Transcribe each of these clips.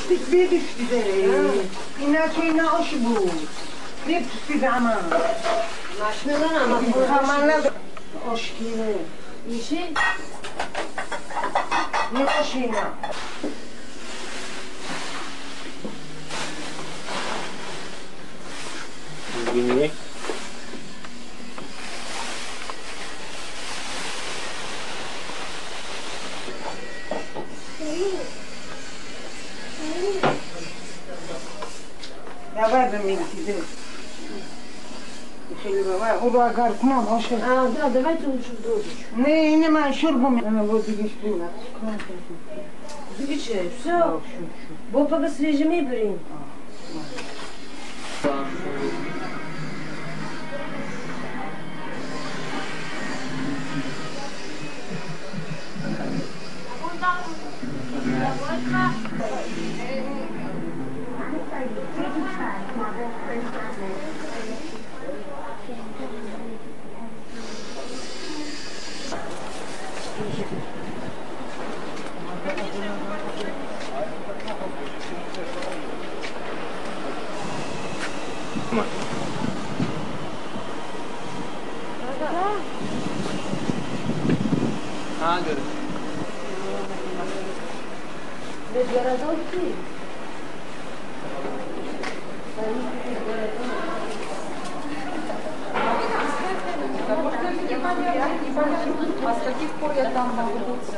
تكبيدش كده إنك هنا أشبو لبس في دعمان ماشملنا مفهوم خمالة أشكيلة يشي نقشينا Извини. Давай заметите. Ура, гарк, мам, ошо. Да, давайте лучше в додочку. Не май шурбу. Она вот здесь была. Закачай, все. Бог пока свежими берем. Ага. Без городов ты? А с каких пор я там могу быть?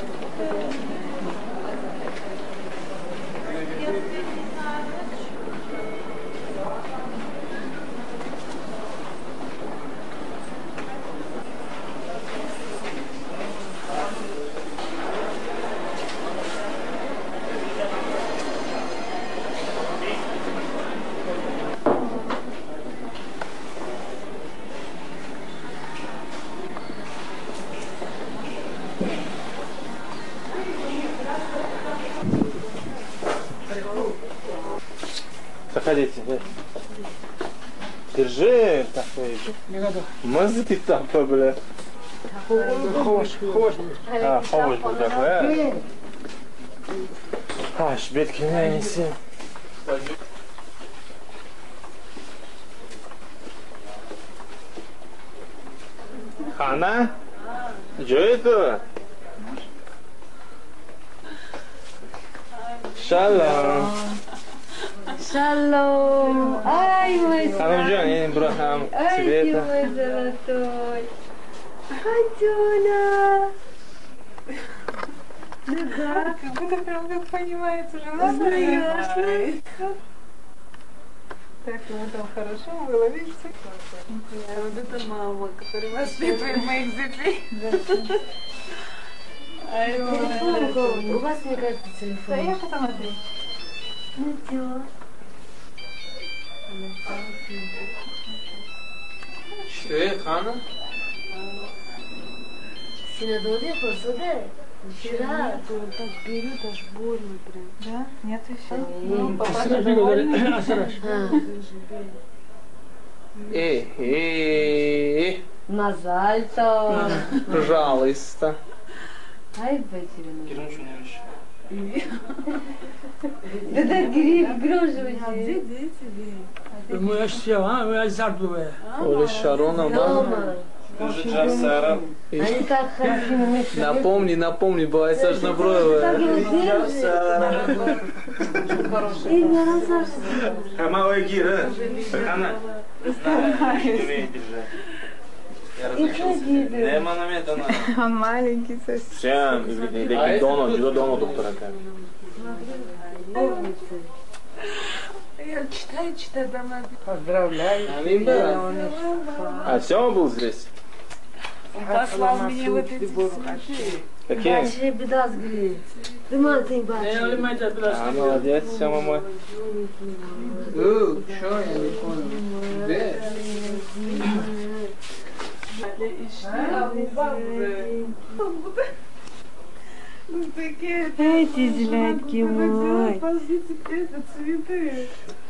Заходите. Держи такой. Мазы там, бля. خوش Хаваш был такой. Шбетки меня неси. Хана? Что это? Шалом. Шалом! Ай, мой Ханумджан, я не брахам. Ай, ты мой золотой! Котёнок! Ну да. Как будто прям как понимается, жена своя. Так, ему там хорошо было, видите? А вот это мама, которая воспитывает моих детей. Ай, Телефон, у вас, мне кажется, телефон. да я посмотрю. Ну чё? Что это, Хана? Синодоли, посуды? Вчера. Так берет, аж больно прям. Да? Нет еще? Ну, Мазальто. Пожалуйста. Ай, бэтирина. Да, гроживайте. Мы все, мы азартовые. Оля Шарона, мама. Они так хорошо. Напомни, была Саша Броева. Хамавая гира. Хана. Нема намета на. Он маленький совсем. Всем, деки доно доктора. Я читаю, дома. Поздравляю. А Сема был здесь? Он послал мне вот эти цветы. Какие? Вообще беда сгорит. Ты мать бачишь. А, молодец, Сема мой. Что, я не понял. Где? Ну такие. Эти злятки мой. Спасите, это цветы.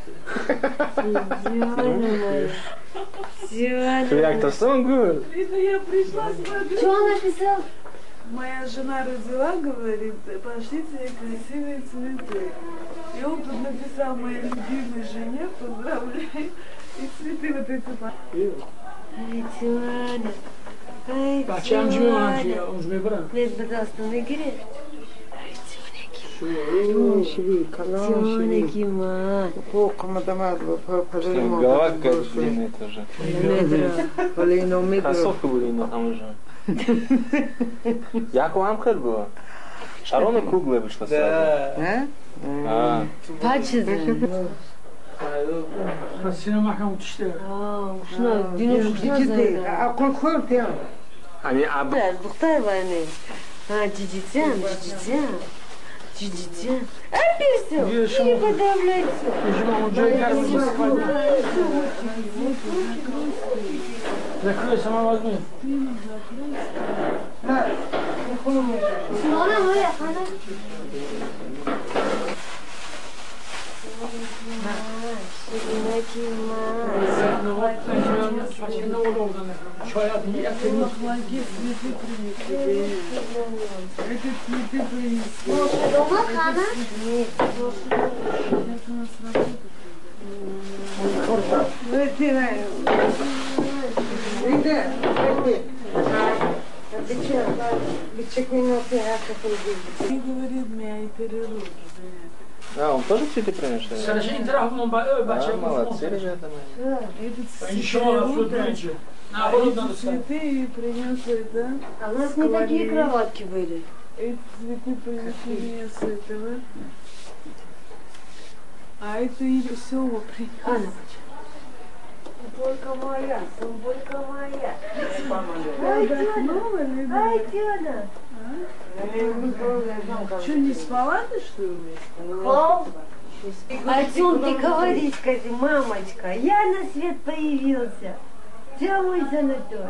Як-то сон, Видно, я пришла, смотрю. Что он написал? Моя жена родила, говорит, пошлите ей красивые цветы. И он туда написал моей любимой жене, поздравляю. И цветы вот эти. Ай, Тёня. Ай, Bahçe amcımı var ki ya, onu bırak. Ver, пожалуйста, не грех. Шви, Тёня, Сколько мы дома пожалуйста. Голова какая-то длинная тоже. Кроссовка были на там уже. Яку Амхель была? Шарона круглая вышла сразу. А, Пачеды. Sinema mahkamı işte. Şuna, dün şuna zaydı. А колхоз ты? они Бухтар войны. Джиджитян. Опять все. Не подавляйся. Yüzüme onca gelmiş. Закрой сама возьми. Она моя, она. Ну вот, почему oldu Çaya diye yapayım. Молодец, цветы принесли. Это цветы принесли. Дома хана? Сейчас у нас И говорит, меня и перерыв. А, он тоже цветы принес? Sen şey tarafından bahçe. Молодцы, ребята мои. Этот Еще раз тут меньше. На вот надо цветы и принес это. А у нас не такие кроватки были. Эти цветы принесли мне с этого. А это и Сёма принес. Только моя, только моя. Ай, Тёна! Ай, Тёна! Что, не спала ты, что ли? О чем ты говоришь, скажи, мамочка? Я на свет появился. Где мой золотой?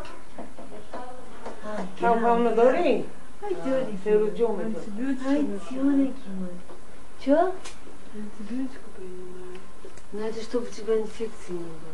Вам на доре? Ай, Тёники. Антибиотик. Ай, Тёники мой. Чё? Антибиотику принимаю. Надо, чтобы у тебя инфекции не было.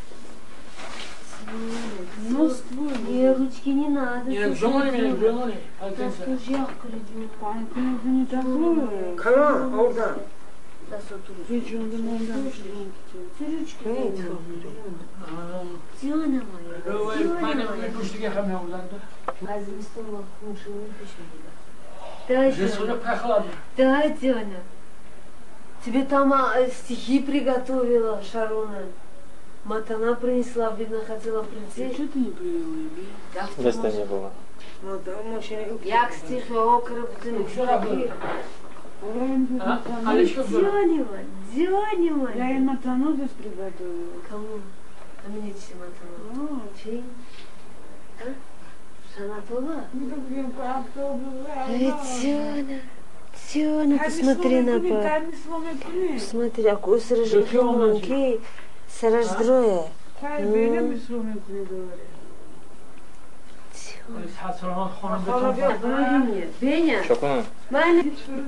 Нос твой. Не, ручки не надо. Yine zaman yemeğini biliyorsun onu. Hadi Так sen. уж я приду. Панька, это не такое. Kalan orada. Да, сотуру. Ты что, он домой Ручки не надо. Тёна моя. Aynen bir kuşluk yakamıyor buradan da. Азимистон лохунши выпущен. Да, Здесь Тёна. уже прохладно. Да, Тёня. Тебе там стихи приготовила Шарона. Матана принесла, видно, хотела прийти. Что ты не привела, Места не было. Як стихи окреп, ты Вчера было. А? Алечка была. Дзёнева, Дзёнева. Я и матану здесь приготовила. Кому? А мне чем Матана? О, Чей? А? Шанатова? ну так я правда Эй, Тёна, Тёна, посмотри на папу. Посмотри, ако с рыжим сараш дроя. Hayır, böyle mi sorun kuyuları? Hatırlanan hanım Беня, Беня, Çok mu? Беня.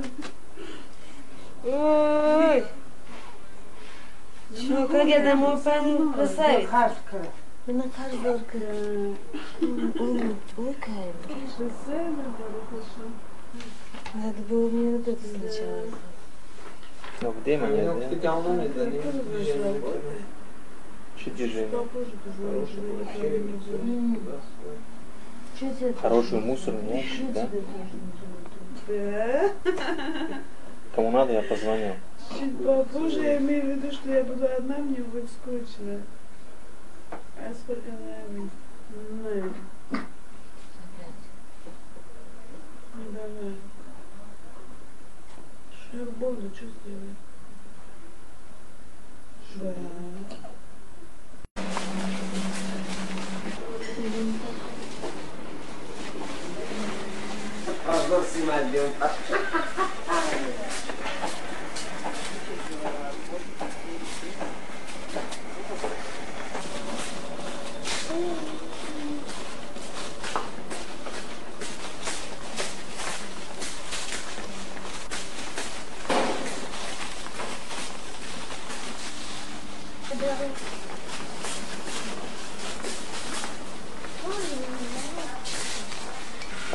Ой. Что, как я домой пойду, красавец? Она хардорка. Ой, Кайм. Надо было мне вот это сначала. Ну, где меня, да? Чуть движение. Что тебе? Хороший мусор, нет, да? Кому надо, я позвоню. Чуть попозже я имею в виду, что я буду одна, мне будет скучно. А сколько надо? Ну, давай. Что я буду, что сделать? Да.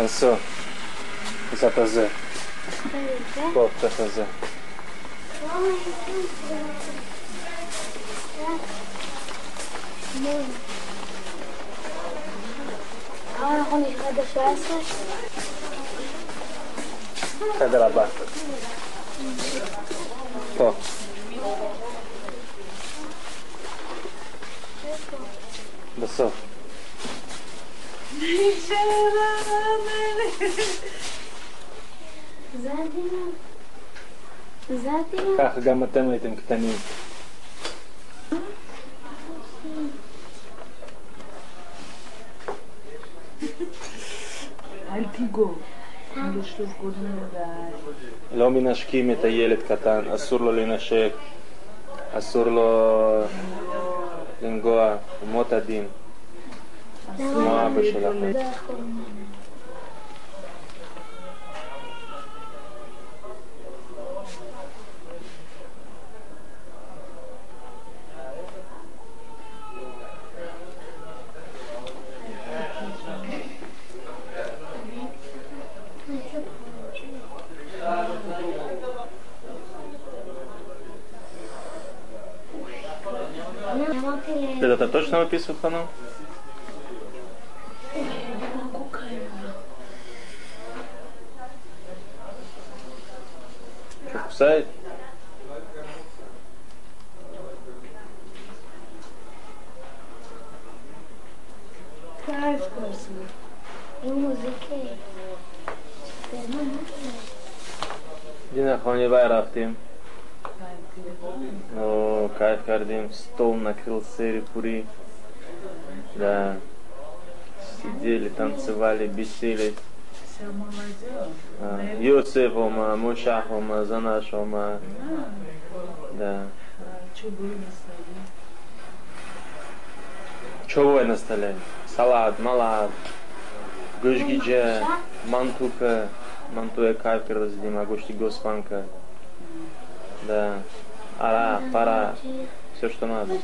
Все. За ТЗ. Топ ТЗ. אנחנו נקרא ב-17. חדר הבא. פה. בסוף. זה התינוק. זה התינוק. כך גם אתם הייתם קטנים. אל תיגור. לשלוף קודם לדעת. לא מנשקים את הילד קטן, אסור לו לנשק, אסור לו לנגוע, מות הדין. כמו אבא שלכם. Это точно выписывает канал? Что, кусает? Дина, хвани байрафтим. Ну, кайф кардим, стол накрыл сери пури. Да. Сидели, танцевали, бесили. Йосиф, ома, Мушах, ома, Занаш, ома. Да. Что было на столе? Чего на столе? Салат, малат, гошгиджа, мантука. Мантуя кайф раздим, агошти госпанка. Да. Ара, пара. Все, что надо.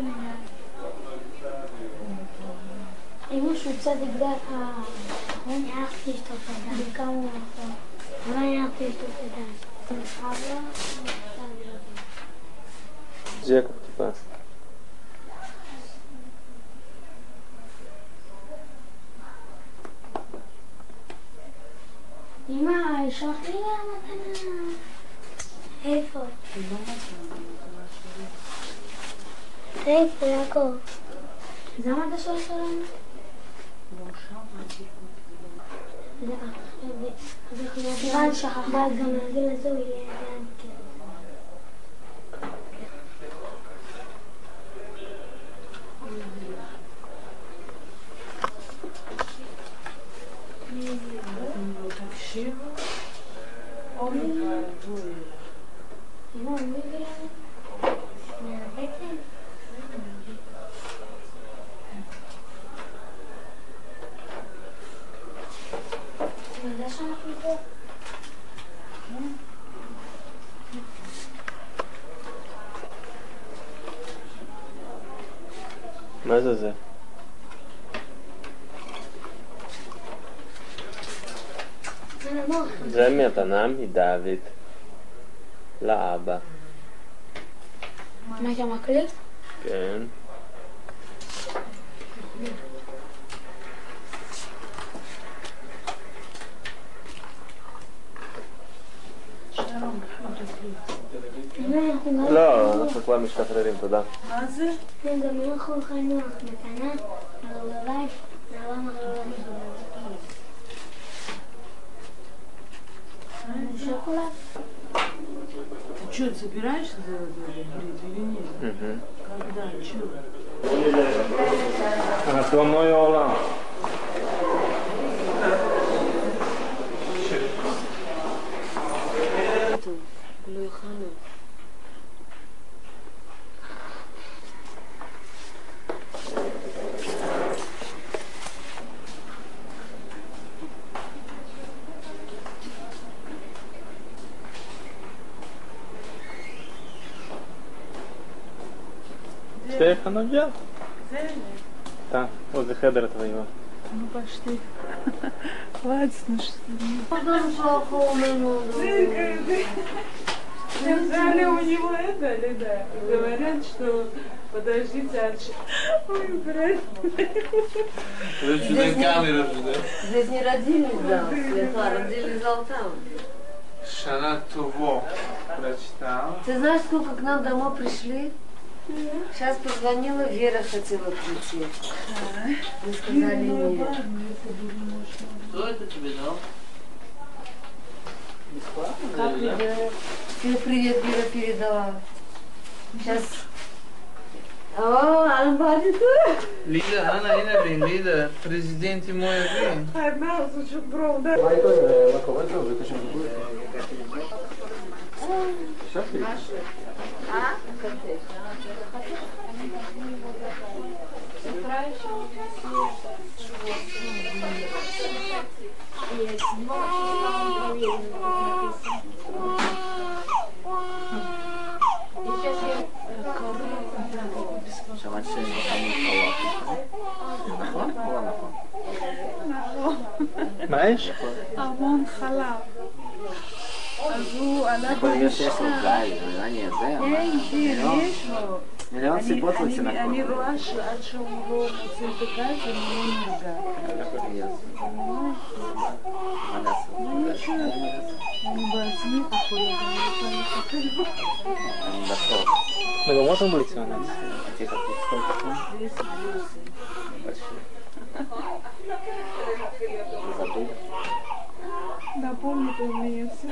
אם שהוא צדיק דרך אני הלכתי לשתות את הדם. כמה הוא נכון. אבל אני הלכתי לשתות את הדם. Зеков, типа. אמא, שלח לי מתנה. איפה? איפה, יעקב? זה המדע שלנו? נראה שכחת גם להגיד לזה הוא יהיה עדיין כן. תקשיב. אמא, מי הביא לנו? מהבטן? אתה יודע שאנחנו פה? מה זה זה? זה מתנה מדוד לאבא. מה אתה מקליט? כן. לא, אנחנו כבר משתחררים, תודה. מה זה? גם אנחנו אכלנו מתנה, אבל בבית, נעלה מחלולה шоколад. Ты что, собираешься делать или нет? Когда? Чего? основной олам. לא יכולנו. Стефан, где? Да, возле хедера твоего. Ну пошли. Хватит, ну что? Сказали у него это, или да? Говорят, что подождите, ой, брат. Сюда камера же, да? Здесь не родильный зал, Светла, родильный зал там. Шана Туво прочитал. Ты знаешь, сколько к нам домой пришли? Сейчас позвонила, Вера хотела прийти. Мы сказали нет. Кто это тебе дал? Как Вера? Привет, Вера передала. Сейчас. О, Албади, Лида, Анна, Лина, блин, Лида, президент мой, блин. Одна звучит бров, да? שמעת נכון? נכון? מה יש? המון חלב. אז הוא הלך יש לו גיא, זה נראה לי זה. יש לו. מיליון סיבות רוצים לקרוא. אני רואה שעד שהוא לא מוצא את הגז, אני לא נרגע. מה לעשות? אני בעצמי כחולה, אני לא יכולה לטפל בו. אני בסוף. וגם אותם בליציונץ. תהיה כתוב כל כך. Напомнит он мне все.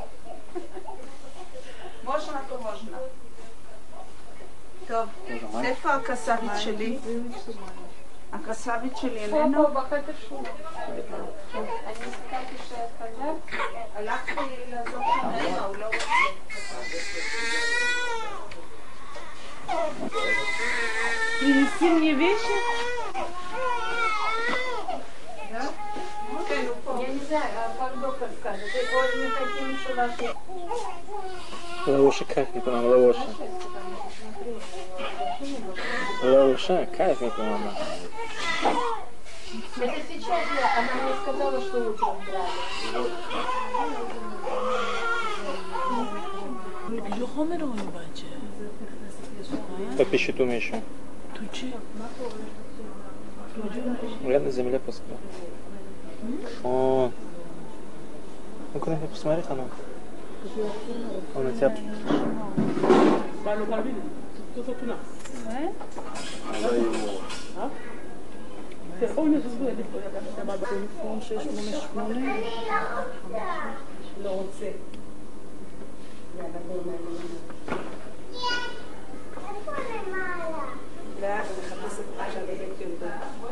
מושנה כמושנה. טוב, איפה הקסאבית שלי? הקסאבית שלי איננו? פה בחדר שלי. אני הסתכלתי שאת חזרת. הלכתי לעזור שם, הוא לא Принеси мне вещи? כן, הוא פה. Я не знаю, как доктор скажет. Мы хотим, что ваши... Лавуша, как не понимаю, лавуша. Лавуша, как не понимаю. Это сейчас она мне сказала, что утром брали. לא חומר הוא בצ'ה. Попищу ту еще. Тучи. Глянь на земле пускай. О, ну-ка на посмотри, Хана. Он на тебя. טלפון 688. לא רוצה. לאט, אני מחפשת עד הבאתי אותו.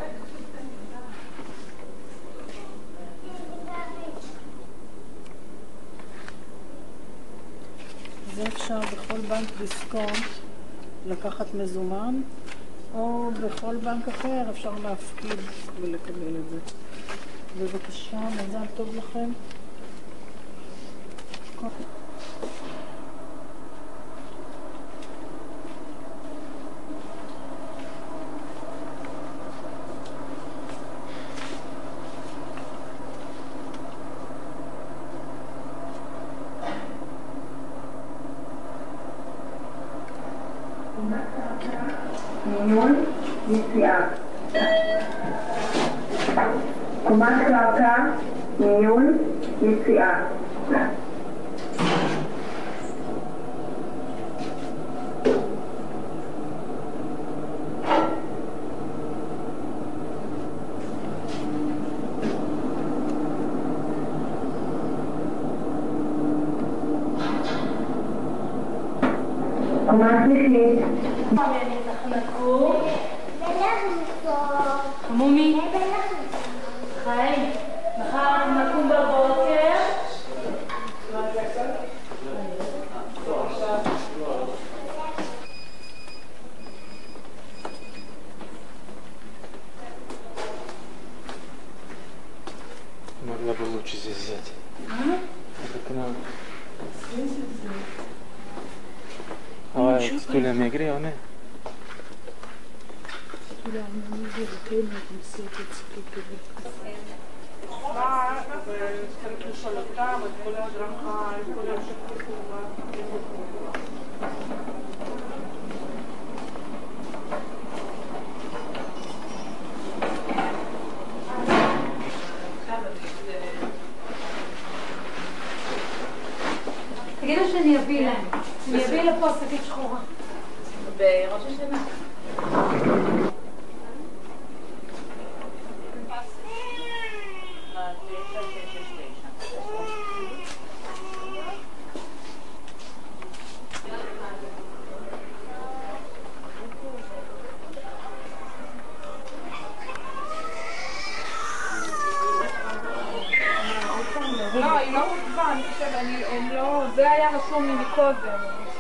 זה אפשר בכל בנק דיסקונט לקחת מזומן, או בכל בנק אחר אפשר להפקיד ולקבל את זה. בבקשה, מזל טוב לכם. ניהול יציאה. קומת קרקע, ניהול יציאה. קומת שלישית. מומי, חיים, מחר נקום בבוקר. Могла бы лучше здесь взять. Это надо. А стулья мне грею, не? Стулья, они не видят, им все эти цветы. וצריך לשאול אותם, את כל ההדרכה, את כל המשך חובה. תגידו שאני אביא להם. אני אביא לפה שקית שחורה. בראש השנה. לא, היא לא מוצבה, אני חושבת, הם לא, זה היה רשום לי מקודם.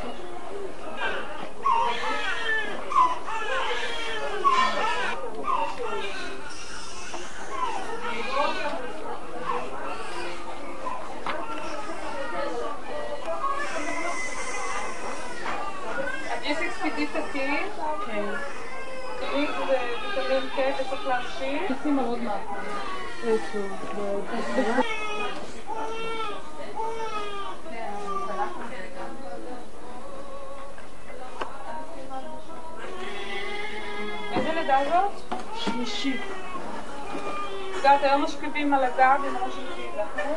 יש אקספידית תקין? כן. תקין וויטמין K וצריך להמשיך? נשים על עוד מעט. איזה לידה זאת? שלישית. יודעת, היום משכיבים על הגב עם ראש החידה, נכון?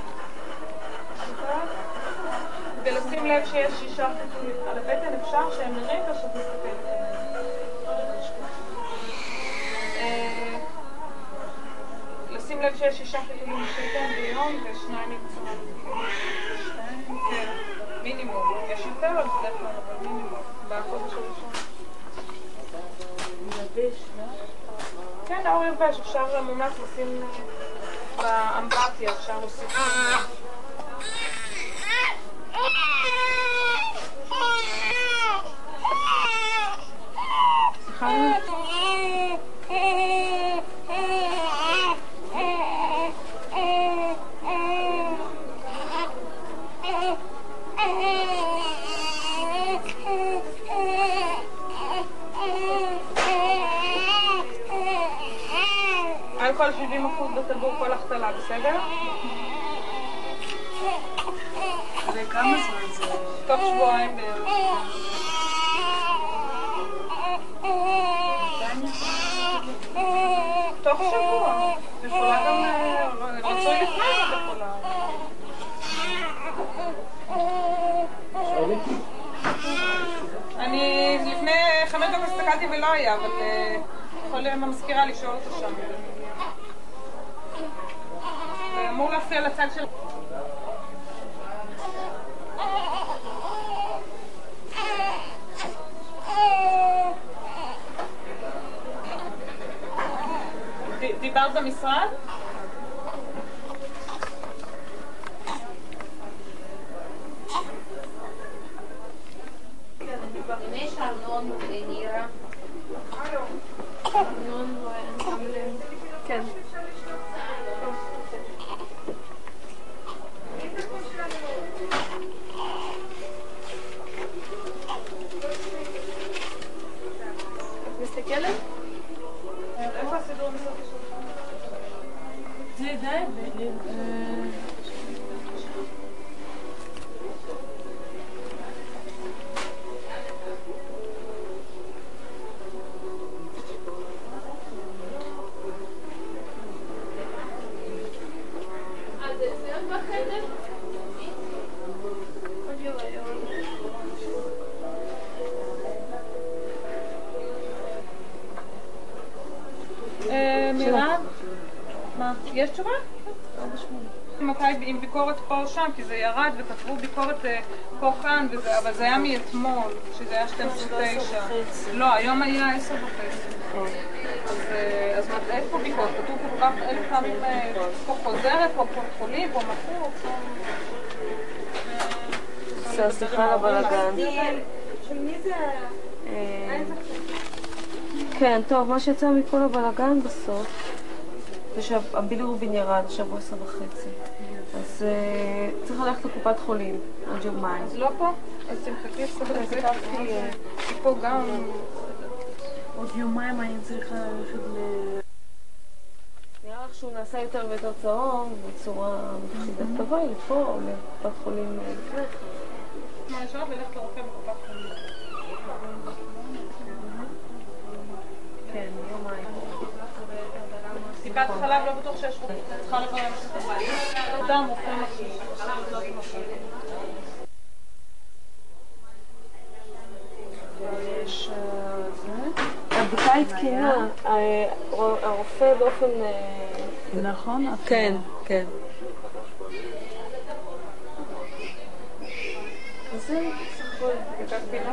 ולשים לב שיש 6 חיתולים. על הבטן אפשר שהם נראים כשאת מסתכלת עליהם. לשים לב שיש 6 חיתולים בשטן ביום ו2 מקצוען. 2? כן. מינימום. יש יותר על בדרך כלל, אבל מינימום. בחודש הראשון. יבש, לא? כן, האור יבש. אפשר מומלץ לשים באמבטיה, אפשר להוסיף. סליחה? אלכוהול 70% בטבור כל החתלה, בסדר? וכמה זמן זה? תוך שבועיים בערך. תוך שבוע. יכולה גם רצוי לפני את יכולה. אני לפני 5 דקות הסתכלתי ולא היה, אבל יכול להיות המזכירה לשאול אותו שם. זה אמור להפריע לצד של... דיברת במשרד? יש ארנון ונירה. ארנון ואנטמלם. כן. את מסתכלת? איפה הסידור מסוג שלך? זה די, מירב? מה? יש תשובה? מתי עם ביקורת פה או שם, כי זה ירד וכתבו ביקורת פה כאן, אבל זה היה מאתמול, שזה היה 12:09. לא, היום היה 10:30. אז איפה ביקורת? כתוב פה כך 1000 פעמים פה חוזרת, פה חולים, פה מחור, פה... סליחה על הבלגן. של מי זה? כן, טוב, מה שיצא מכל הבלגן בסוף זה שהבילירובין ירד, עכשיו הוא 10:30. אז צריך ללכת לקופת חולים, עוד יומיים. אז לא פה? אז תמחכי את זה, כי פה גם... עוד יומיים אני צריכה ללכת נראה לך שהוא נעשה יותר ויותר צהוב בצורה מפחידת. תבואי לפה או לקופת חולים לפני. מה, יש רק ללכת לרופא בקופת חולים. כן, יומיים. טיפת חלב לא בטוח שיש רופא. צריכה לברר את זה. אדם רופא מחליט. יש הבדיקה היא תקינה, הרופא באופן... נכון? כן, כן. אז זה בסך הכל בדיקה תקינה.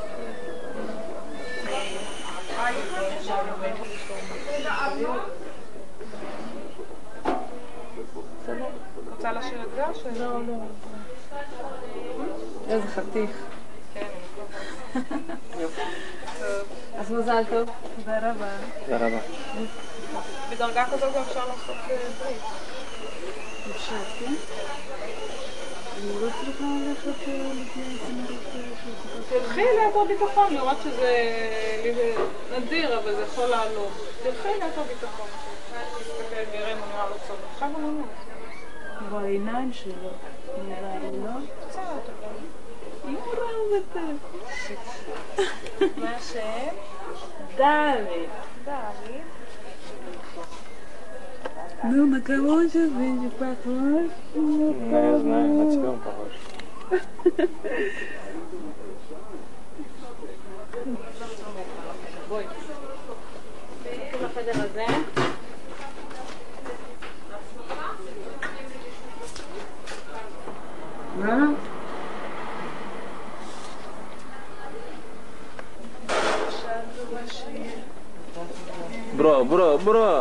רוצה להשאיר את זה או ש... לא. איזה חתיך. אז מזל טוב. תודה רבה. תודה רבה. בדרגה כזאת גם אפשר לעשות ברית. אפשר, כן? אני לא צריכה ללכת לפני תלכי ליתר ביטחון, לראות שזה נדיר, אבל זה יכול לעלות. תלכי ליתר ביטחון. תסתכל, נראה אם הוא נראה לא צודק. עכשיו הוא נראה. בעיניים שלו. נראה לי, לא? קצת, אבל... אם הוא ראה את זה. מה השם? דוד. דוד. Ну, на кого же вы не похож? Ну, я знаю, на тебя он похож. בואי. תלכי לחדר הזה. מה? ברו.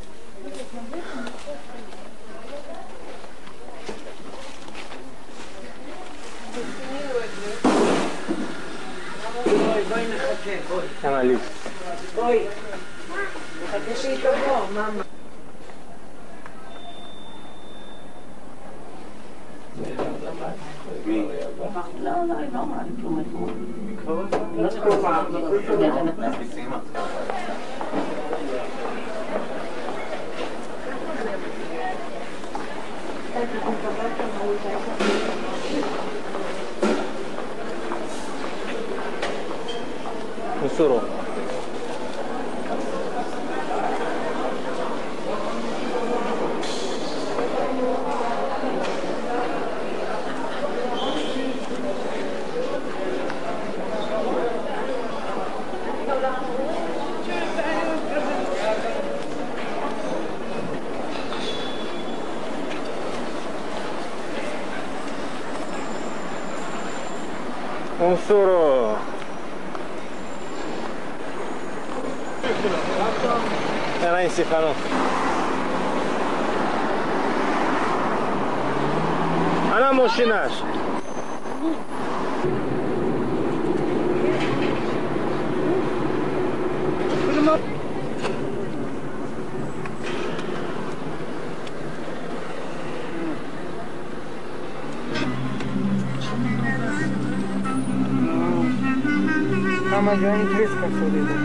בואי נחכה, בואי. כמה לי? בואי. נחכה שהיא תבוא, מאמא. לא, היא לא אמרה לי כלום אתמול. לא שקופה, היא נכנסת. מסורו. Onsoro. Era in Sifano. Ana moshinash. Mama, yo en inglés con su vida.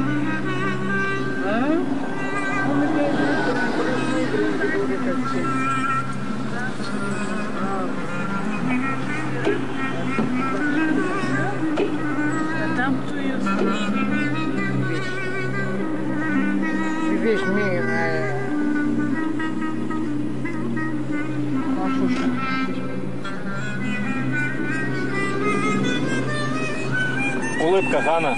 Видишь, Улыбка Хана.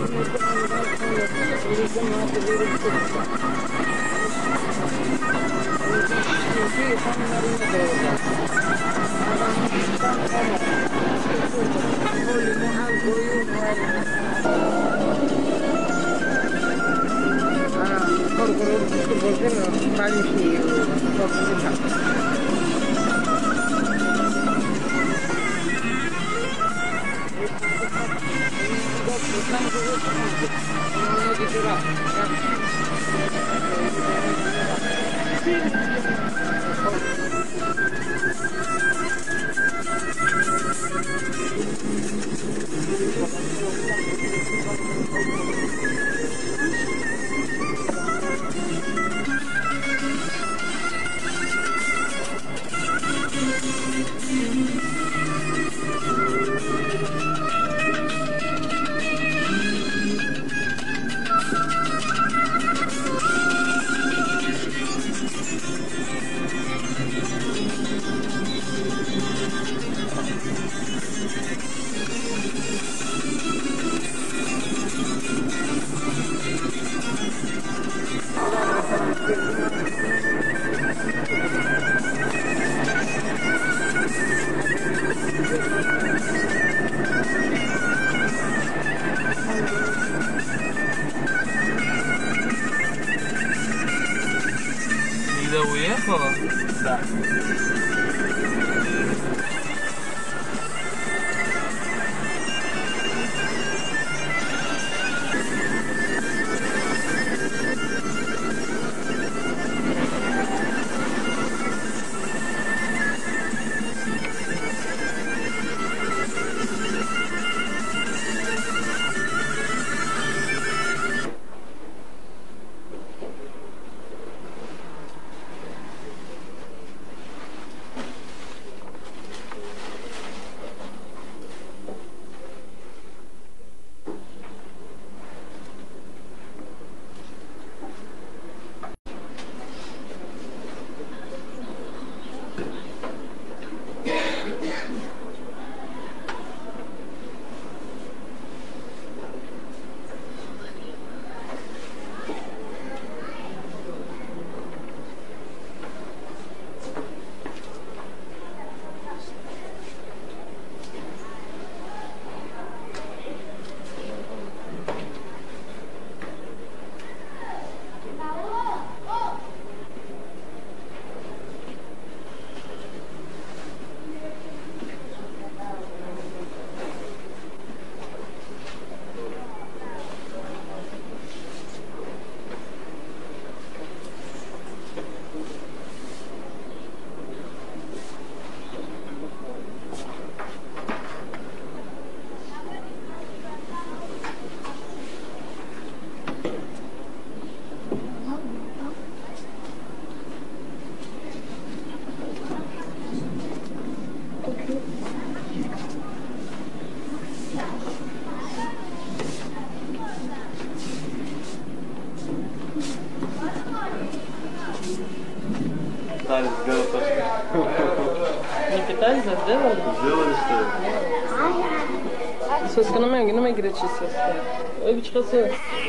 Не ме гречи с Ой, бичка се.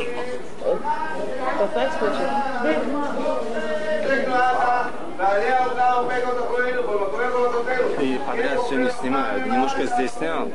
Пасай скочи. И подряд все не снимают, немножко здесь снял.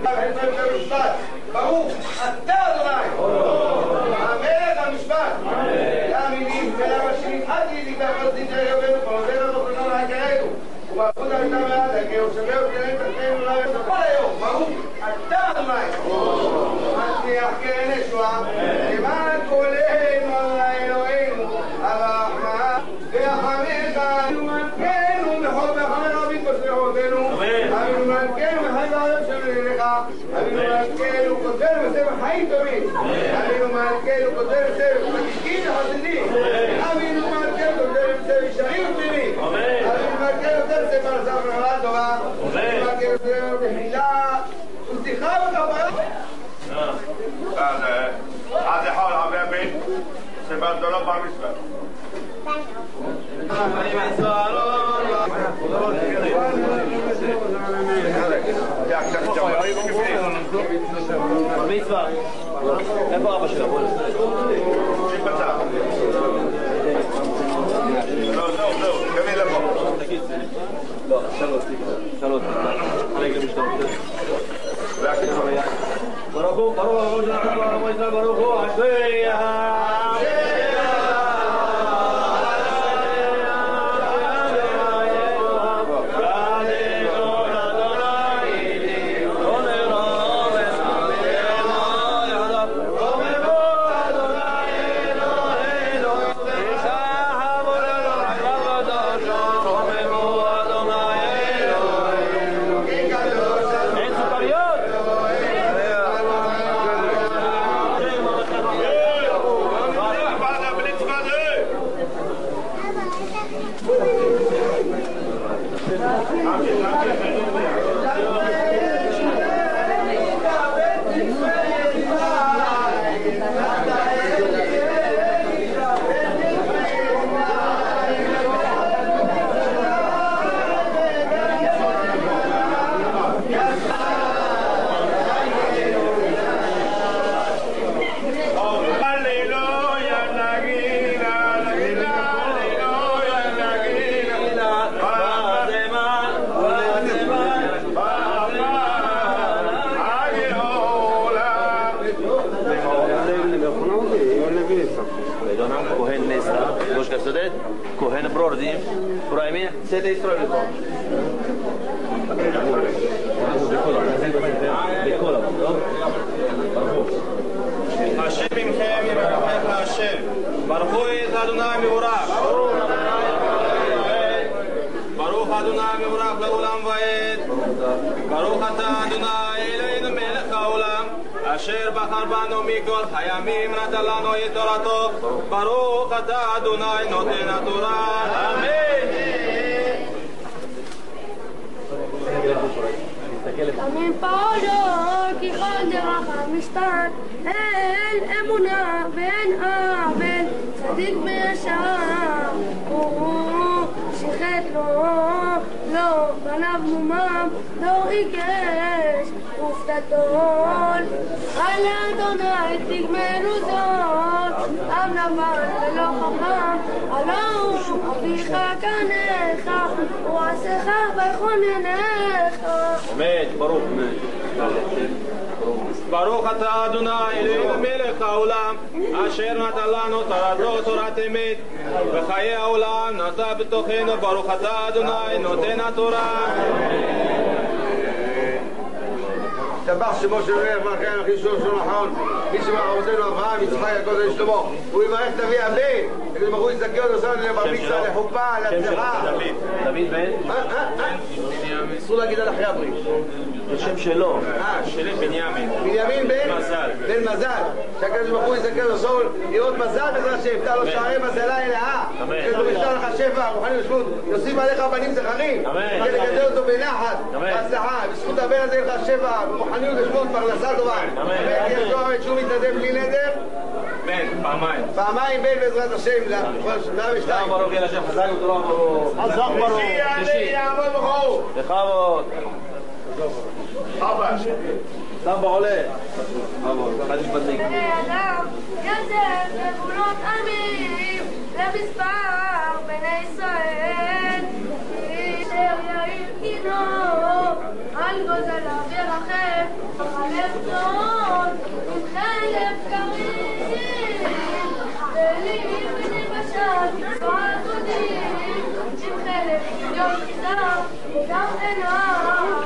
هذا حول عم بين سبب دولار بالنسبة يا מצווה. איפה אבא שלו? שיפצע. זהו, קמי לבוא. לא, שלוש. רגע משתמש. ברוך הוא, אשרי כהן ברורדים, בריימי, צאת ישראל לכל. השם עמכם יברכך השם, ברכו את אדוני מבורך. ברוך אדוני מבורך לעולם ועד. ברוך אתה אדוני אלינו מלך העולם, אשר בחר בנו מכל הימים נתן לנו את תורתו. ברוך אתה אדוני נותן התורה. אמן. אמן פעולו כי כל דרך המשפט אין אמונה ואין עוול צדיק וישר שיחת לו לא בניו מומם לא ריגש ופתתול על אדוני תגמרו זאת עם נבל ולא חכם הלא הוא אביך כנך ועשך ויחוננך. אמן. ברוך. ברוך אתה אדוני אלינו מלך העולם, אשר נתן לנו תורתו תורת אמת, וחיי העולם נטע בתוכנו. ברוך אתה אדוני נותן התורה. ישתבח שמו של מלך מלכי המלכים שלו נכון, מי שברך אבותינו אברהם, יצחק, יעקב ושלמה, הוא יברך את אבי אבי, כדי ברוך הוא יזכה אותו לבר מצווה, לחופה, להצלחה. דוד בן? אסור להגיד על אחרי הברית. השם שלו. שלי בנימין. בנימין בן מזל. שהקדוש ברוך הוא יזכה אותו לראות מזל בעזרת השם, יפתח לו שערי מזלה אלאה. כדי יפתח לך שפע, רוחני ושפלות, יוסיף עליך בנים זכרים. כדי לגדל אותו בנחת, בהצלחה. בזכות הבן הזה לך שפע, רוחניות ושפלות, פרנסה טובה. יש לו עמד שהוא מתנדב בלי נדר. בן, פעמיים בן בעזרת השם, ל-102. ברוך יהיה לשם חזק ותורה ברוך. חזק ברוך. יעמוד בחור. בכבוד. אבא. סבא עולה. אחד משפטים. בני אדם יוסף לגבולות עמים למספר בני ישראל אשר יאיר קינו על גוזליו ירחם חלב צאן עם חלב קרים דלים בני בשן ועתודים עם חלב יום כיסר וגם עיניו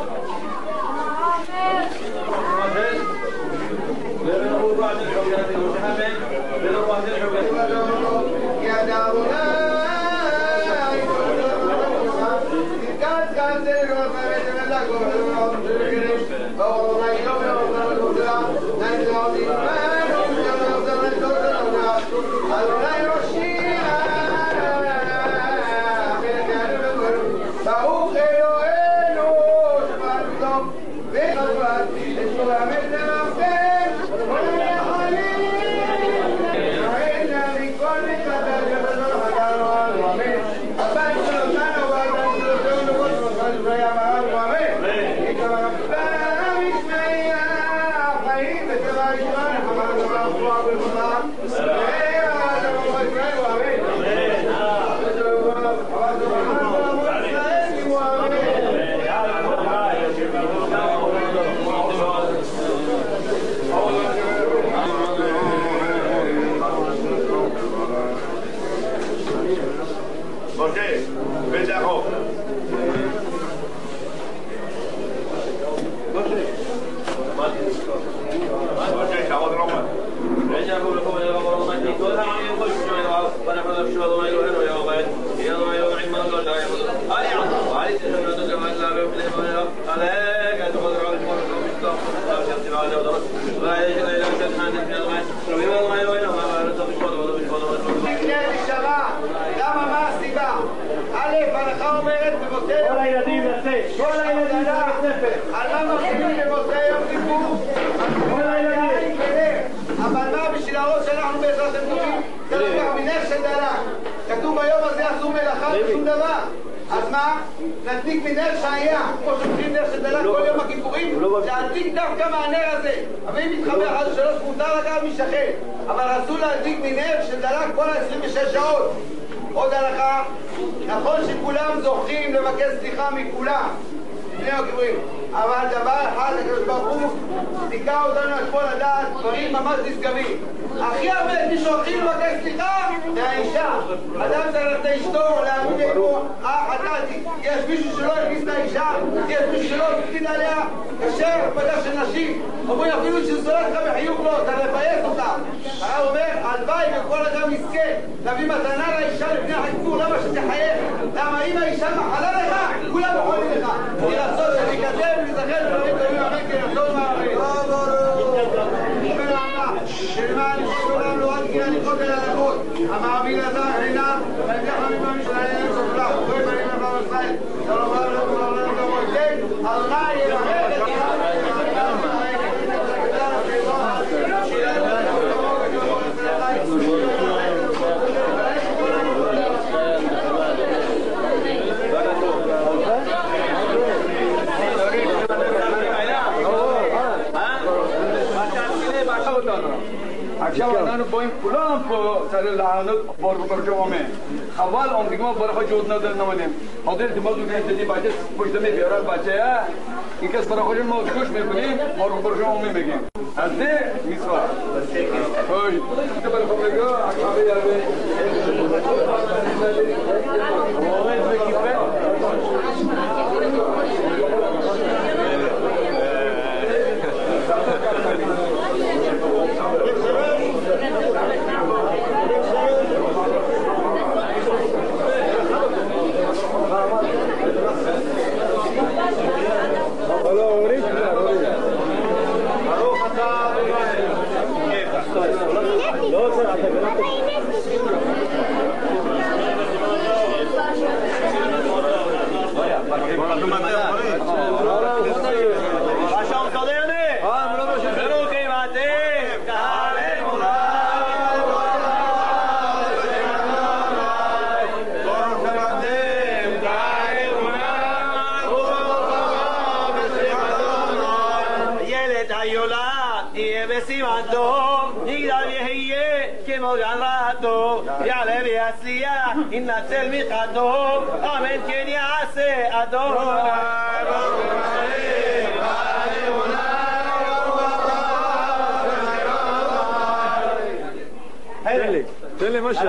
למה, מה הסיבה? א', ההלכה אומרת במוצאי יום כיפור, כל הילדים לצאת, כל הילדים לספר, על מה מפסידים במוצאי יום כיפור? כל הילדים, אבל מה בשביל הראש שאנחנו בעזרת הטובים? זה לוקח מנר של דלק, כתוב ביום הזה עשו מלאכה ושום דבר, אז מה? נדליק מנר שהיה, כמו שולחים נר של דלק כל יום הכיפורים, להדליק דווקא מהנר הזה, אבל אם מתחבר 1 ו-3 מותר לקחת משכן, אבל רצו להדליק מנר של דלק כל ה-26 שעות. עוד הלכה, נכון שכולם זוכים לבקש סליחה מכולם לפני הכיפורים, אבל דבר אחד, הקדוש ברוך הוא זיכה אותנו על כל הדעת דברים ממש נשגבים. הכי הרבה מישהו הכי לבקש סליחה זה האישה. אדם צריך את אשתו להעמיד אימו, חטאתי. יש מישהו שלא הכניס את האישה, יש מישהו שלא הקפיד עליה, כאשר הקפדה של נשים אומרים אפילו שזולת לך בחיוך לא, אתה לפייס אותה. הרב אומר, הלוואי וכל אדם יזכה להביא מתנה לאישה לפני הכיפור, למה שתחייך? למה אם האישה מחלה לך, כולם יכולים לך. כי רצון שנקדם ונזכר דברים טובים אמן כי רצון מערבים. שלמען כולם לא רק גילה לקרות אל הלכות, המעביד הזר חינם, והלכך הממאמין של העניין סופלה, חוקרי בנים לבא ישראל, שלום רב לכם ועולם גם מועצם, אדוני יברך את עכשיו אנחנו פה עם כולם פה צריך לענות ברוך ברשומם חבל עומדים כמו ברוך ג'וד נדר נמדים حاضر دماغ دیدی بچه پشت میبرد بچه این کس برای خودش ما گوش میکنیم برو برشون میگیم از ده میسوا خوش تو برای خود بگو اکبر یارو إن تلمي قدوم آمن كن يعسى أدوم تل لي مشهد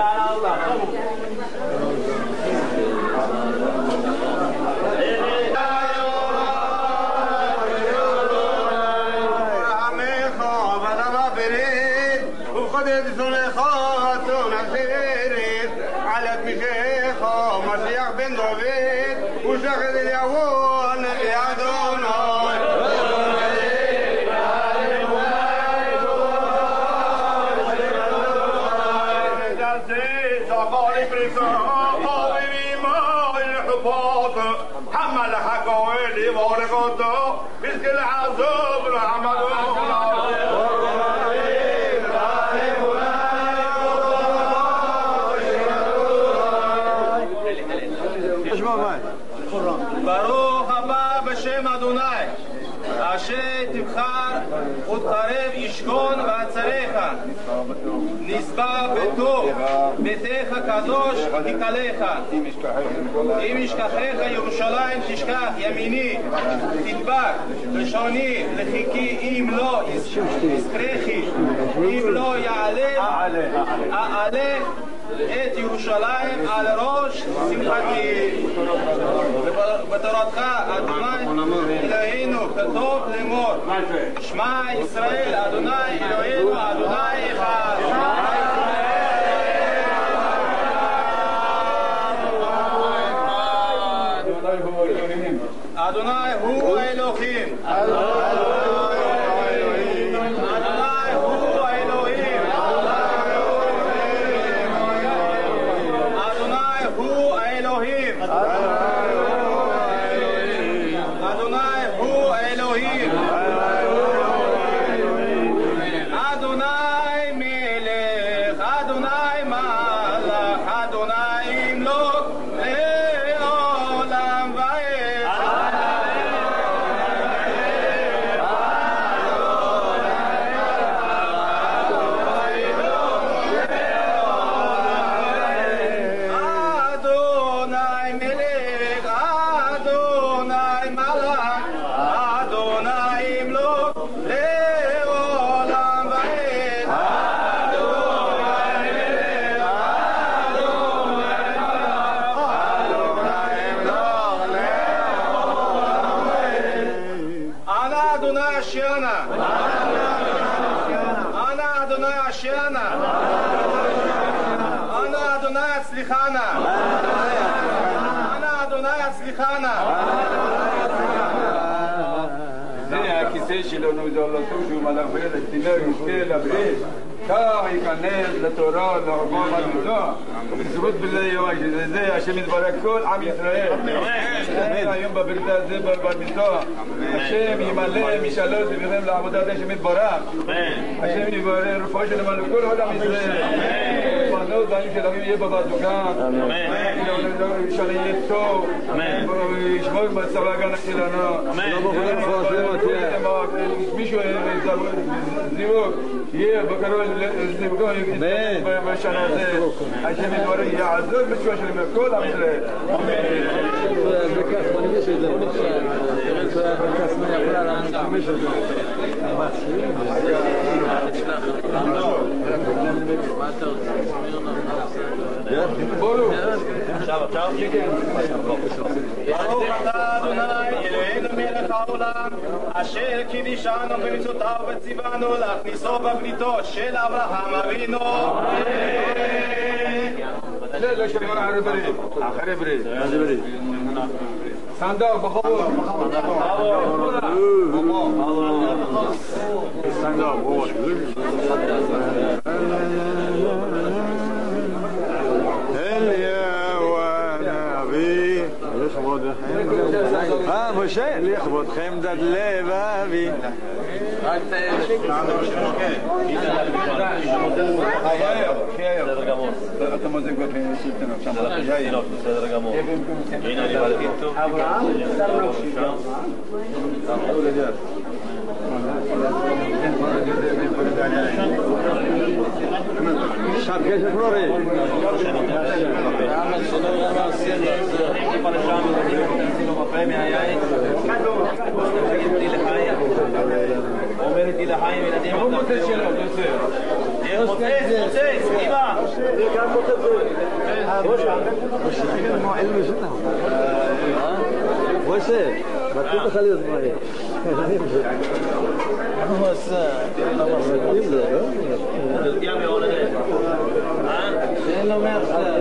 ברוך הבא בשם אדוני, אשר תבחר ותקרב ישכון ועצריך, נשבע בטוב, ביתך קדוש תקלך. אם ישכחך ירושלים תשכח, ימיני תדבק, לשוני לחיקי, אם לא יזכרכי, אם לא יעלה אעלה את ירושלים על ראש שמחתי. בתורתך אדוני אלוהינו וכתוב לאמור שמע ישראל אדוני אלוהינו אדוני אחד אדוני הוא האלוהים זה הכיסא שלנו, זה הולכו שהוא מלך וילד, תינוק יזכה לברית, כך ייכנס לתורה, לחוכמה ולמצוא, בזכות בלי יואי, שזה השם יתברך כל עם ישראל. היום בברית הזה, במצוא, השם ימלא משאלות לבכם לעבודת השם יתברך. השם יברך רפואה שלנו לכל עולם ישראל. בנות והים שלנו יהיה בבזוקה. שלנו יהיה טוב. ישמור בצבא הגנה שלנו. מישהו זיווג יהיה בקרוב זיווגו בשנה הזה. השם יתברך יעזור בתשובה שלנו לכל עם ישראל. ברוך אתה אדוני אלוהינו מלך העולם אשר קידשנו במצוותיו וציוונו להכניסו בבריתו של אברהם אבינו. لا شكرا على بريد آخر بريد صندوق بخور صندوق بخور משה, לכבודכם דדלה ואבי. רק בסדר גמור. אתה מוזג בשלטנו שם. בסדר גמור. הנה אני בלגים טוב. אברהם, סרנו שוויון. Шапка флоры. אומרת לי לחיים ילדים הוא מוצא שלו, מוצא, סגיבה זה גם מוצא משה, מתאים לך להיות מהר מה עושה? מתאים לו, לא? גם יעולה אין לו מעכשיו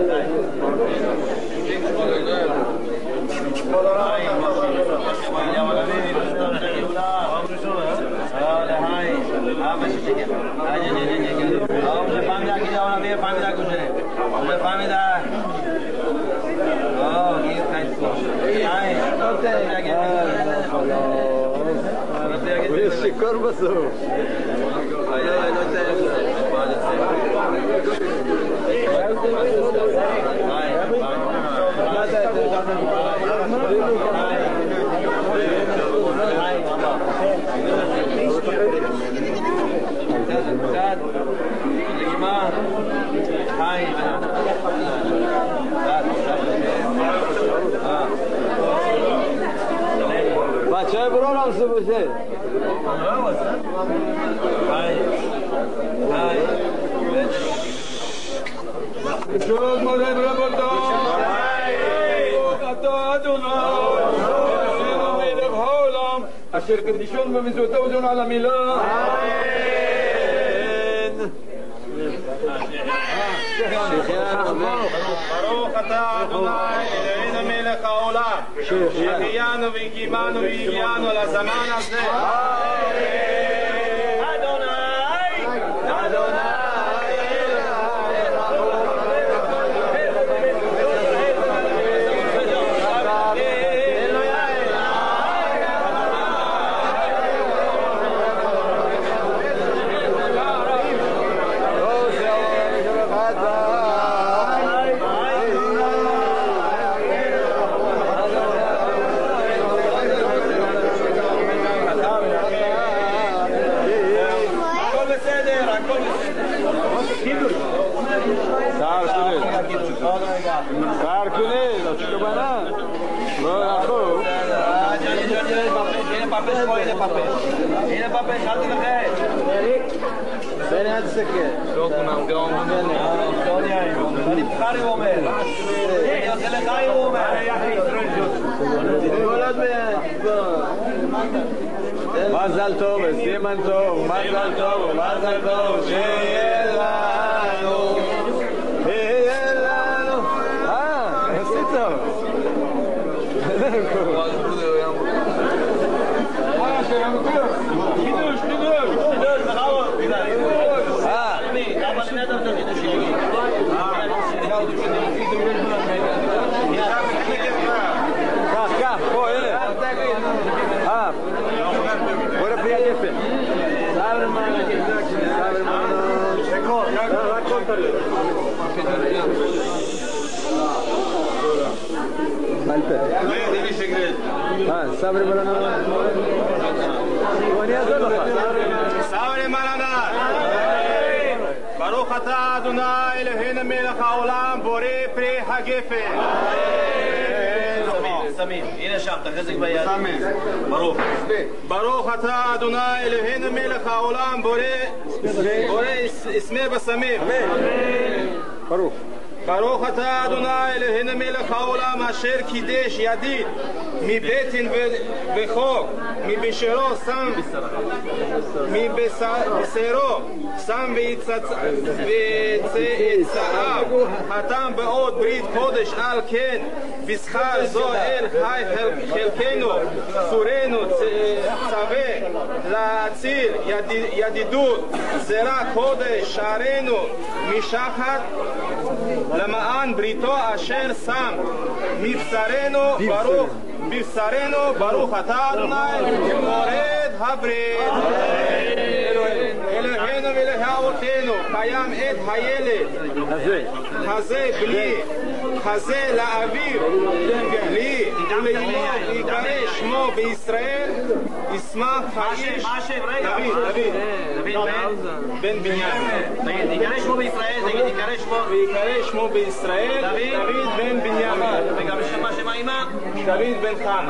הוא שיקור בסוף Бачай брорам субузе. Чуд модем работа. Ото Адонай. Сину милев хаолам. אשר קדישון ומזוהתו וזון על המילה. ברוך אתה אדוני אלוהינו מלך העולם שהחיינו והקימנו והגיענו לזמן הזה. הנה פאפה, התחלתי לכם. בני, אל תסתכל. אני בחרי הוא אומר. אני עושה לחי הוא אומר. כל עוד מזל טוב, סימן טוב, מזל טוב, מזל טוב, שיהיה לנו. שיהיה לנו. עשית טוב. כך, פה, הנה. בוא נפריע יפה. סלמן, רק כל תראה. סברי מלאנד. אני אעזור לך. סברי מלאנד. ברוך אתה אדוני אלוהינו מלך העולם בורא פרי הגפן. סמים, הנה שם, תחזק ביד. ברוך. ברוך אתה אדוני אלוהינו מלך העולם בורא אסמי בסמים. ברוך. ברוך אתה אדוני אלוהינו מלך העולם אשר קידש ידיד מבטן וחוק מבשרו שם מבשרו שם וצאצאיו חתם בעוד ברית קודש על כן בשכר זו אל חי חלקנו צורנו צווה להציל ידידות זרע קודש שערנו משחת למען בריתו אשר שם מבשרנו ברוך אתה אדוני מורד הברית. אלוהינו ואלוהי אבותינו קיים את הילד הזה בלי חזה לאביו לי ולאמו יקרא שמו בישראל ישמח האיש דוד בן בנימין. יקרא שמו בישראל, תגיד ויקרא שמו בישראל דוד בן בנימין. וגם שם האמא? דוד בן חנה.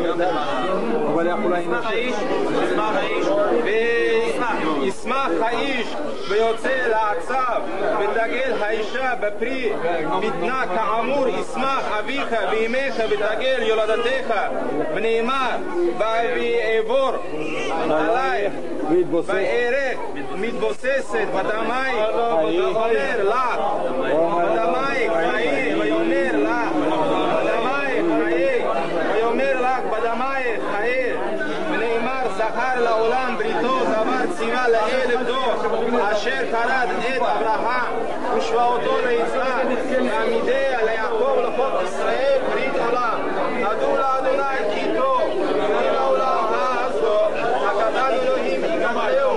ישמח האיש ויוצא לעצב ותגל האישה בפרי בטנה כאמור ישמח אביך ואימך ותגל יולדתך ונאמר ויעבור עלייך וירק מתבוססת בדמייך ואומר לך בדמייך חיי ויאמר לך בדמייך חיי ויאמר לך בדמייך חיי ונאמר זכר לעולם בריתו דבר ציווה לאלף דור אשר כרת את אברהם ושבעותו ליצחק ועמידיה ליעקב לחוק ישראל ברית עולם נדעו לאדוני כי טוב ומן העולם הזו הקטן אלוהים יקדשהו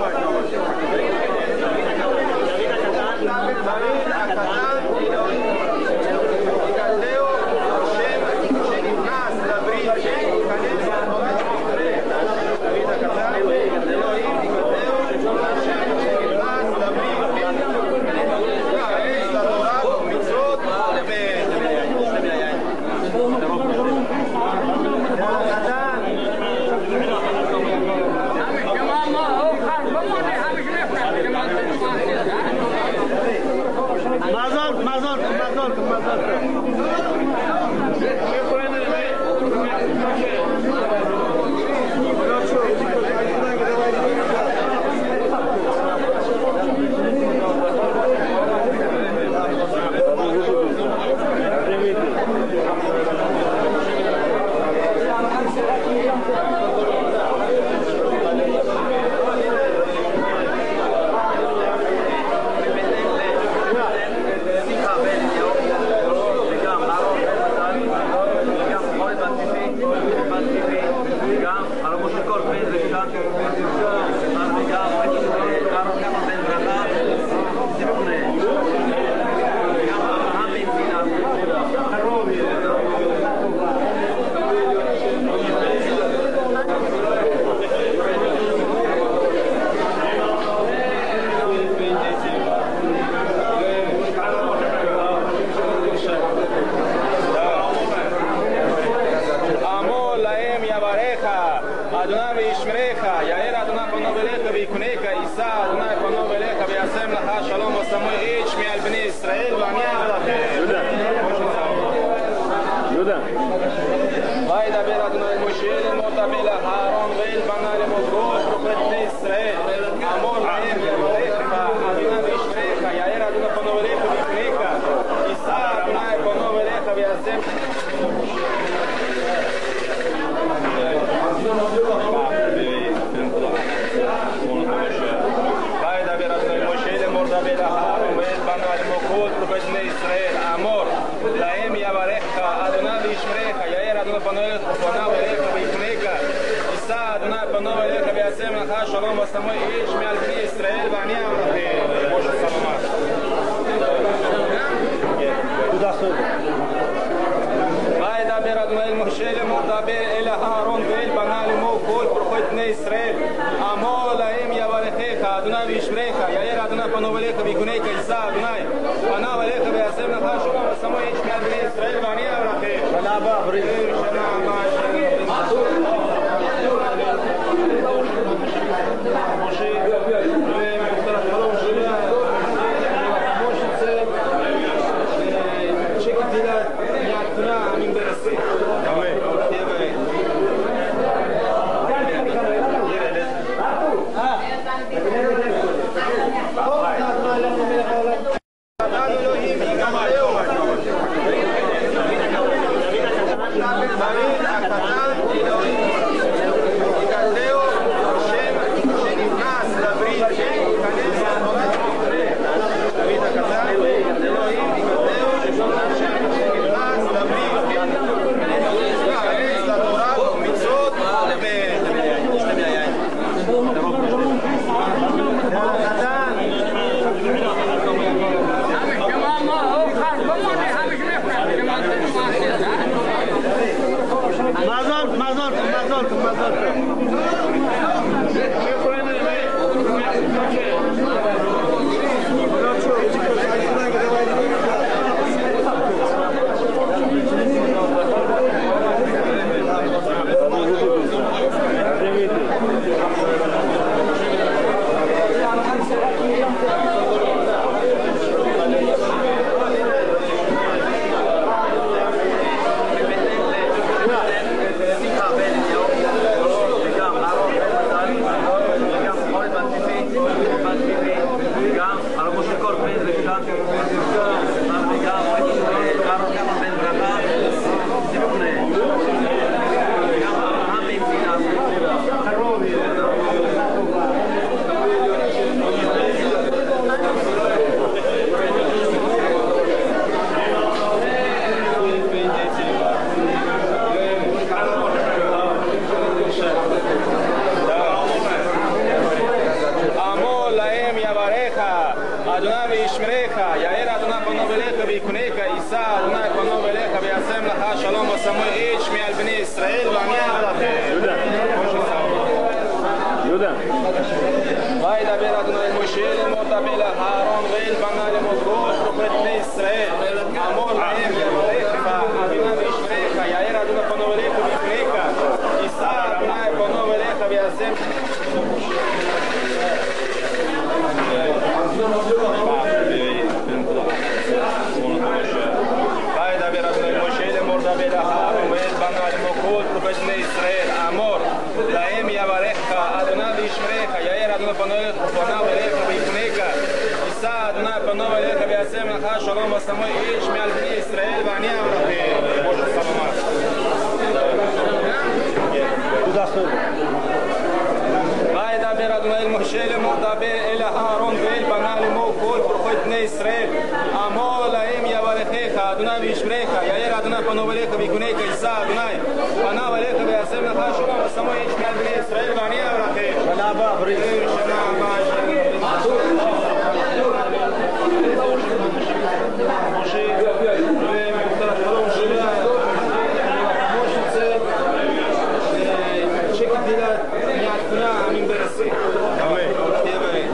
Adonai, שמו איש מעל בני ישראל ואני אברכים. שנה הבאה, בריא. שנה הבאה, משה, ומבטר החלום שלה, כמו שצריך, שקט דילת, מהתפונה, עמים ברסי. אמן. תהיה בריא.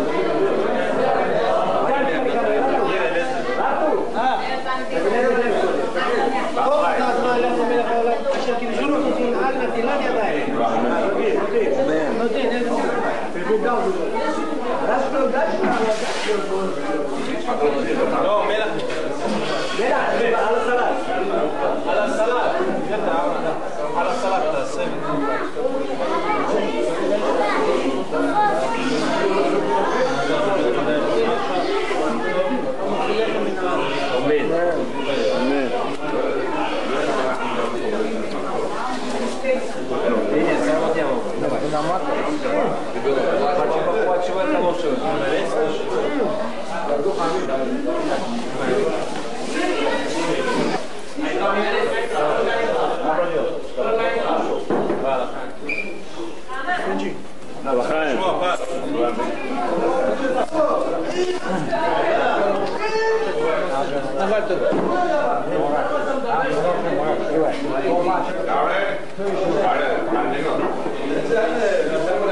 אשר קידשו נותנים על נטילת ידיים. נותן, לא, מלח. על הסלט. על הסלט. על הסלט תעשה. Ahora,